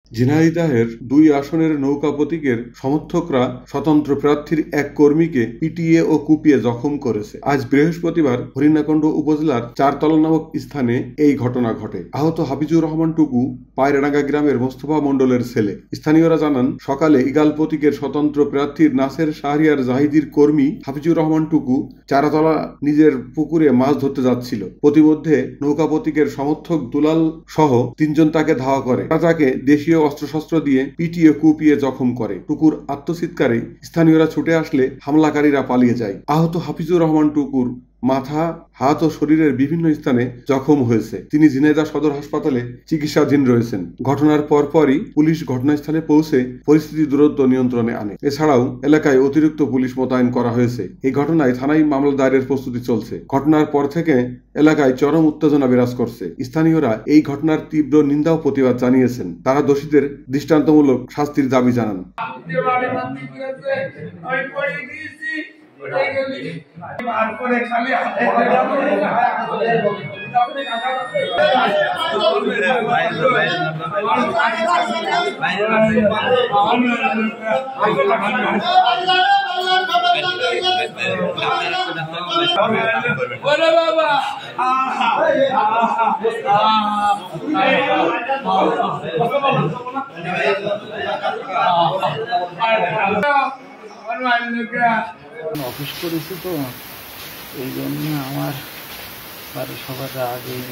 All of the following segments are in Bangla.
ঝিনাইদহের ২ আসনের নৌকা প্রতীকের সমর্থকরা স্বতন্ত্র প্রার্থীর এক কর্মীকে পিটিয়ে ও কুপিয়ে জখম করেছে। আজ বৃহস্পতিবার হরিণাকুণ্ড উপজেলার চারতলা নামক স্থানে এই ঘটনা ঘটে। আহত হাফিজুর রহমান টুকু পায়রাডাঙ্গা গ্রামের মোস্তফা মণ্ডলের ছেলে। স্থানীয়রা জানান, সকালে ইগাল প্রতীকের স্বতন্ত্র প্রার্থীর নাসের শাহরিয়ার জাহিদির কর্মী হাফিজুর রহমান টুকু চারতলা নিজের পুকুরে মাছ ধরতে যাচ্ছিল। প্রতিমধ্যে নৌকা প্রতীকের সমর্থক দুলাল সহ ৩ জন তাকে ধাওয়া করে। তাকে দেশীয় অস্ত্রশস্ত্র দিয়ে পিটিয়ে কুপিয়ে জখম করে। টুকুর আত্মচিৎকারে স্থানীয়রা ছুটে আসলে হামলাকারীরা পালিয়ে যায়। আহত হাফিজুর রহমান টুকুর মাথা, হাত ও শরীরের বিভিন্ন স্থানে জখম হয়েছে। তিনি ঝিনাইদহ সদর হাসপাতালে চিকিৎসাধীন রয়েছেন। ঘটনার পরপরই পুলিশ ঘটনাস্থলে পৌঁছে পরিস্থিতি দ্রুত নিয়ন্ত্রণে আনে। এছাড়াও এলাকায় অতিরিক্ত পুলিশ মোতায়েন করা হয়েছে। এই ঘটনায় থানায় মামলা দায়েরের প্রস্তুতি চলছে। ঘটনার পর থেকে এলাকায় চরম উত্তেজনা বিরাজ করছে। স্থানীয়রা এই ঘটনার তীব্র নিন্দা ও প্রতিবাদ জানিয়েছেন। তারা দোষীদের দৃষ্টান্তমূলক শাস্তির দাবি জানান। অফিস করেছি তো, এই জন্য আমার বাড়ির সবার আগেই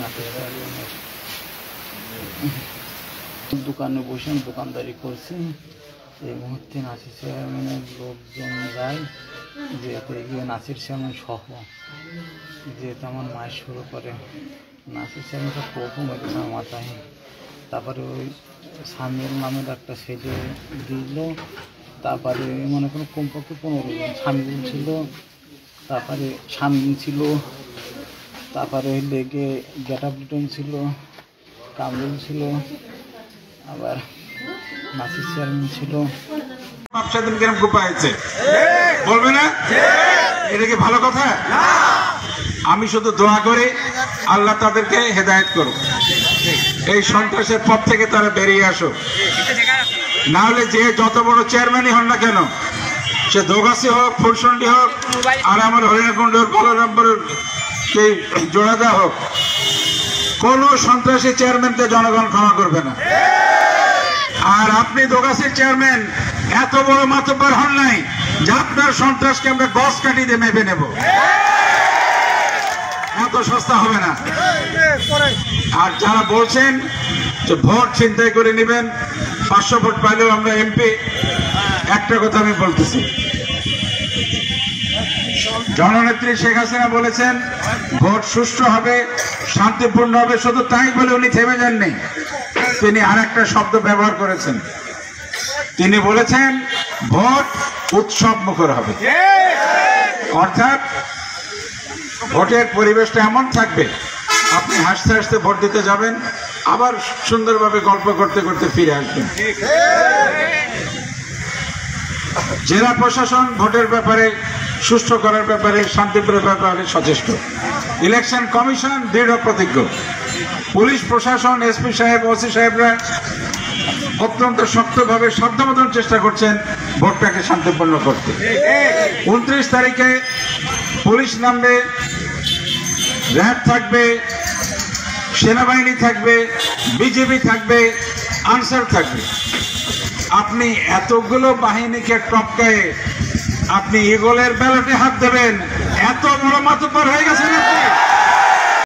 দোকানে বসে দোকানদারি করছি। এই মুহূর্তে নাসির চেয়ারম্যানের লোকজন যায়, যেতে গিয়ে নাসির চেয়ারম্যান সহ যেতে আমার মায়ের শুরু করে। নাসির চেয়ারম্যানটা কোপও মেরেছে আমার মাথায়। তারপরে ওই সামিল নামের একটা ছেলে দিল। তারপরে মনে কোনো কমপক্ষে 15 জন সামিল ছিল। তারপরে সামিল ছিল, তারপরে লেগে গেটআপ লিটন ছিল, কামরুল ছিল, আবার নাসির চেয়ারম্যান ছিল। বলবে না, এটা কি ভালো কথা? আমি শুধু দোয়া করি আল্লাহ তাদেরকে হেদায়েত করুক, এই সন্ত্রাসের পথ থেকে তারা বেরিয়ে আসুক। না হলে যে যত বড় চেয়ারম্যানই হন না কেন, সে দোগাছি হোক, ফুলসন্ডি হোক, আর আমার হরিণাকুণ্ডের বলরামপুরের সেই জোড়াদা হোক, কোন সন্ত্রাসী চেয়ারম্যানকে জনগণ ক্ষমা করবে না। আর আপনি দোগাছির চেয়ারম্যান এত বড় মাতব্বর হন নাই যে আপনার সন্ত্রাসকে আমরা গছ কাটি দিয়ে মেপে নেব। এত সস্তা হবে না। আর যারা বলছেন যে ভোট ছিনতাই করে নেবেন, 500 ভোট পাইলেও আমরা এমপি, একটা কথা আমি বলতেছি, জননেত্রী শেখ হাসিনা বলেছেন ভোট সুষ্ঠু হবে, শান্তিপূর্ণ হবে। শুধু তাই বলে উনি থেমে যাননি, তিনি আর একটা শব্দ ব্যবহার করেছেন। তিনি বলেছেন ভোট উৎসব মুখর হবে। অর্থাৎ ভোটের পরিবেশটা এমন থাকবে, আপনি হাসতে হাসতে ভোট দিতে যাবেন, আবার সুন্দরভাবে গল্প করতে করতে ফিরে আসবেন। জেলা প্রশাসন ভোটের ব্যাপারে, সুষ্ঠু করার ব্যাপারে, শান্তিপূর্ণ ব্যাপারে সচেষ্ট। ইলেকশন কমিশন দৃঢ় প্রতিজ্ঞ। পুলিশ প্রশাসন, এসপি সাহেব, ওসি সাহেবরা অত্যন্ত শক্তভাবে সাধ্যমতন চেষ্টা করছেন ভোটটাকে শান্তিপূর্ণ করতে। 29 তারিখে পুলিশ নামবে, র্যাব থাকবে, সেনাবাহিনী থাকবে, বিজেপি থাকবে, আনসার থাকবে। আপনি এতগুলো বাহিনীকে টপকায়ে আপনি ইগলের ব্যালটে হাত দেবেন, এত বড় মাতব্বর হয়ে গেছেন আপনি।